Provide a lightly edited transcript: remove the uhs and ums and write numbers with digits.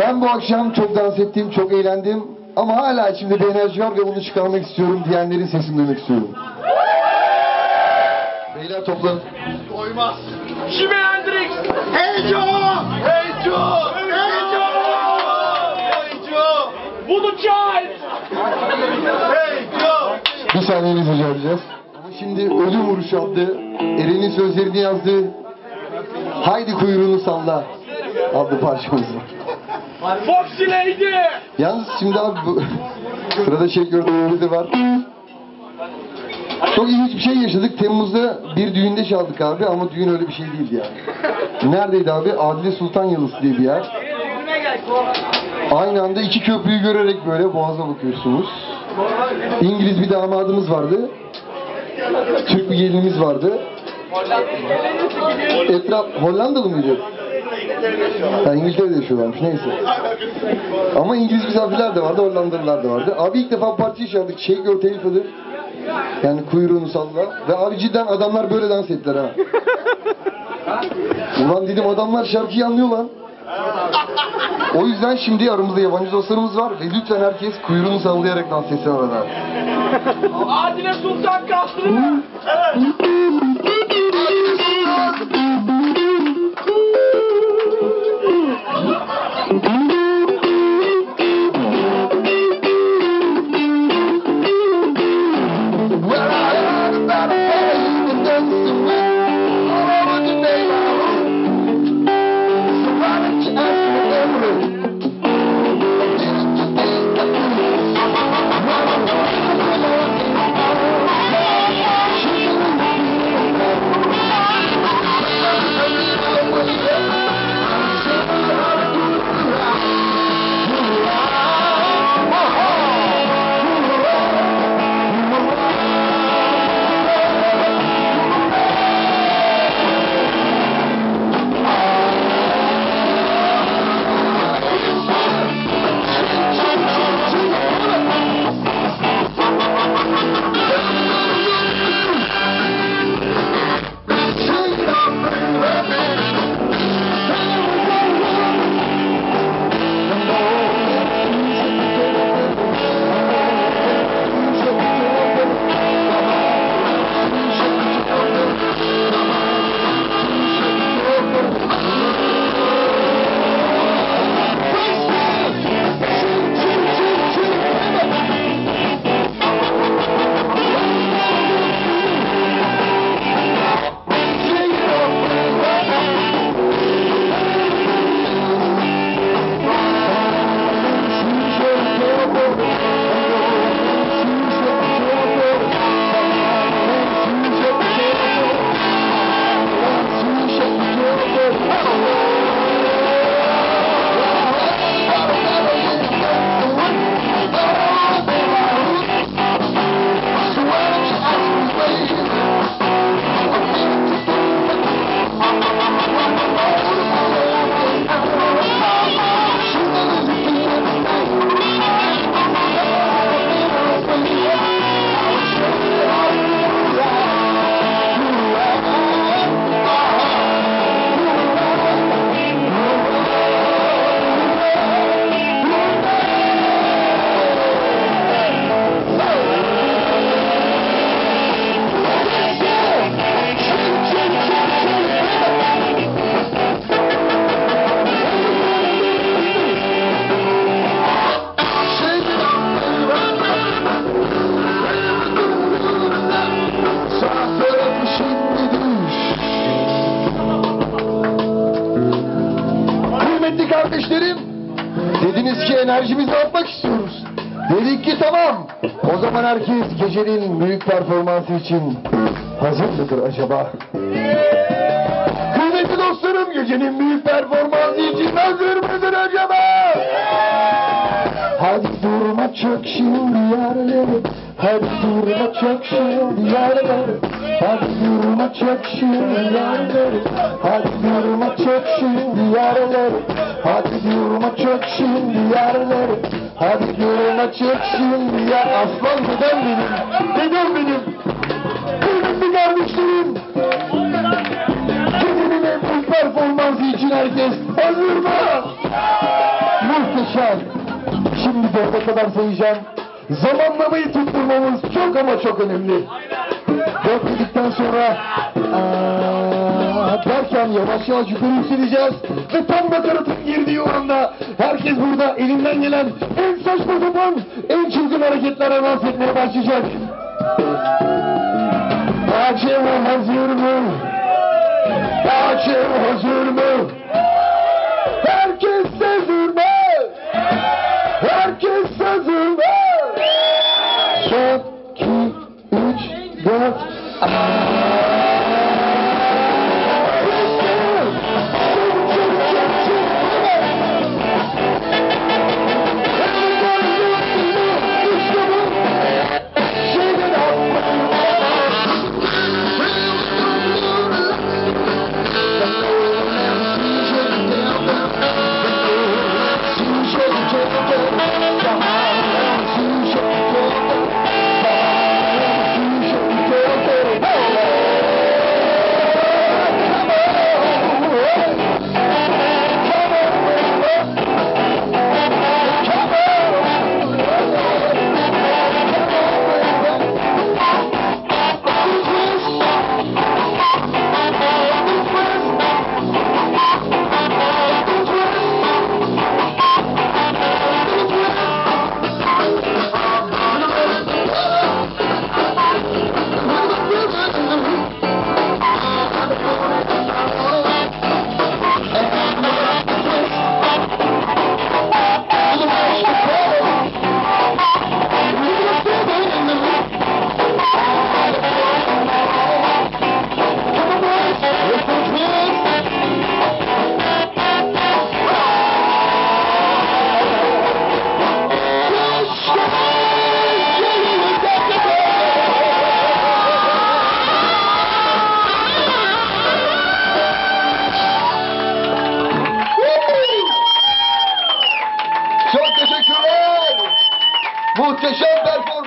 Ben bu akşam çok dans ettim, çok eğlendim. Ama hala içimde bir enerji var ve bunu çıkarmak istiyorum diyenlerin sesini duymak istiyorum. Beyler toplanın. Koymaz. Jimi Hendrix. Hey Joe. Hey Joe. Hey Joe. Hey Joe. Voodoo Child. Hey Joe. Bir saniyenizi rica edeceğiz. Ama şimdi Ölüm Vuruşu adlı Eren'in sözlerini yazdığı Haydi Kuyruğunu Salla adlı parçamız var. Foxy Lady. Yalnız şimdi abi bu sırada gördüğümüz de var. Çok ilginç bir şey yaşadık. Temmuz'da bir düğünde çaldık abi ama düğün öyle bir şey değildi yani. Neredeydi abi? Adile Sultan Yalısı diye bir yer. Aynı anda iki köprüyü görerek böyle boğaza bakıyorsunuz. İngiliz bir damadımız vardı. Türk bir gelinimiz vardı. Hollandalı mıydı? Ha, İngiltere'de yaşıyorlarmış neyse. Ama İngiliz misafirler de vardı, Hollandalılar da vardı. Abi ilk defa partiyi çaldık. Shake Your Tail Feather. Yani kuyruğunu salla. Ve abi cidden adamlar böyle dans ettiler ha. Ulan dedim adamlar şarkıyı anlıyor lan. O yüzden şimdi aramızda yabancı dostlarımız var ve lütfen herkes kuyruğunu sallayarak dans etsin arada. Adile Sultan kastırma. Kardeşlerim, dediniz ki enerjimizi atmak istiyoruz. Dedik ki tamam. O zaman herkes gecenin büyük performansı için hazır mıdır acaba? Kıymetli dostlarım, gecenin büyük performansı için hazır mıdır acaba? Hadi durma çök şimdi yerleri. Hadi durma çök şimdi yerleri. Hadi durma çök şimdi yerleri. Hadi durma çök şimdi yerleri. Hadi durma çök şimdi yerleri. Hadi durma çök şimdi yer. Aslan dedem benim. Dedem benim. Kıymetli kardeşlerim. Gecenin en büyük performansı için herkes hazır mı? sonuna kadar sayacağım. Zamanlamayı tutturmamız çok ama çok önemli. Dört dedikten sonra derken yavaş yavaş yukarı yükseleceğiz. Ve tam nakaratın girdiği o anda herkes burada elinden gelen en saçma sapan, en çılgın hareketlerle dans etmeye başlayacak. Hakem hazır mı? Hakem hazır mı? Herkes hazır mı? Herkes hazır mı? Son, 2, 3, 4. Çok teşekkürler. Muhteşem performans.